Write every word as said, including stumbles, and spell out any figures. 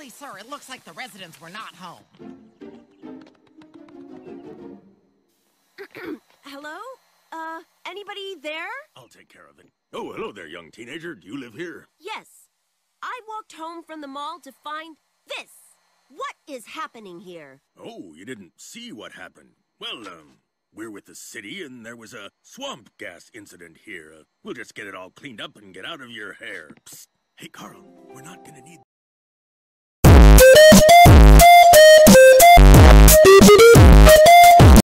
Really, sir, it looks like the residents were not home. Hello? Uh, anybody there? I'll take care of it. Oh, hello there, young teenager. Do you live here? Yes. I walked home from the mall to find this. What is happening here? Oh, you didn't see what happened. Well, um, we're with the city, and there was a swamp gas incident here. Uh, we'll just get it all cleaned up and get out of your hair. Psst. Hey, Carl, we're not gonna need